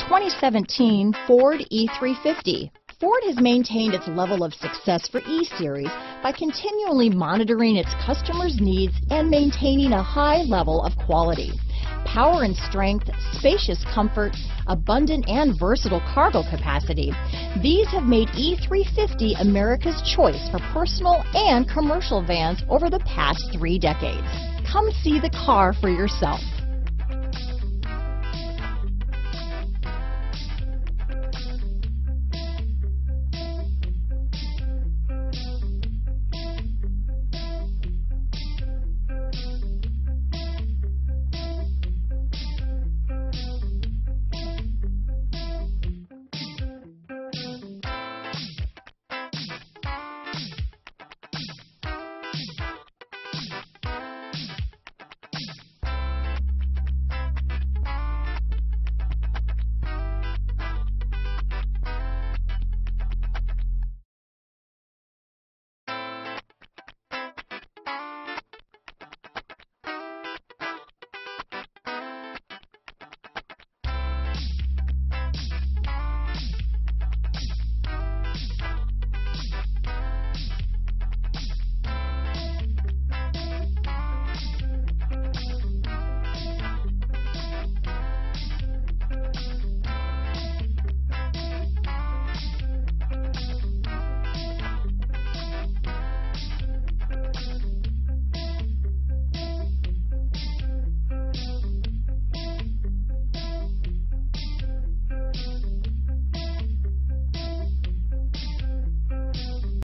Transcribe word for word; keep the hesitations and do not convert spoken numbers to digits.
twenty seventeen Ford E three fifty. Ford has maintained its level of success for E-Series by continually monitoring its customers' needs and maintaining a high level of quality. Power and strength, spacious comfort, abundant and versatile cargo capacity. These have made E three fifty America's choice for personal and commercial vans over the past three decades. Come see the car for yourself.